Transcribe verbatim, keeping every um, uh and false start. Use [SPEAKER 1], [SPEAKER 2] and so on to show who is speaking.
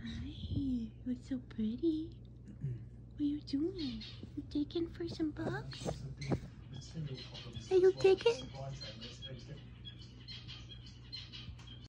[SPEAKER 1] Hi, what's so pretty? What are you doing? You taking for some bugs? Are you taking?